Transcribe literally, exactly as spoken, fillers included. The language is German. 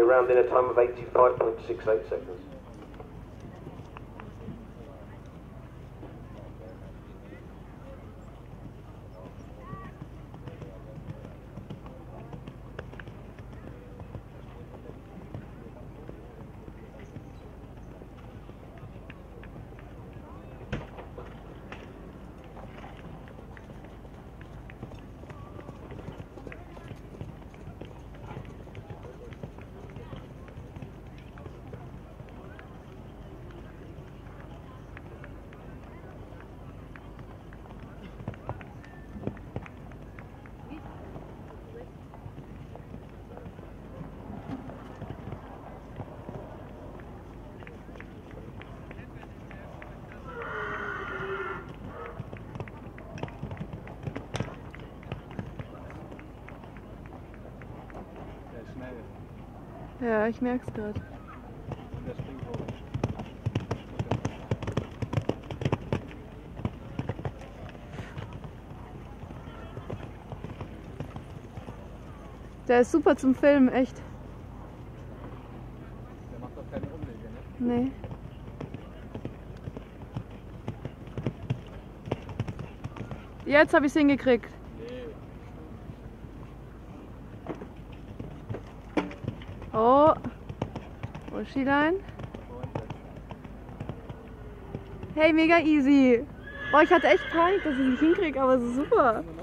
around in a time of eighty-five point six eight seconds. Ja, ich merk's gerade. Und der springt hoch. Der ist super zum Filmen, echt. Der macht doch keine Umwege, ne? Nee. Jetzt habe ich es hingekriegt. Oh, Uschilein. Hey, mega easy. Boah, ich hatte echt Panik, dass ich es nicht hinkriege, aber es ist super.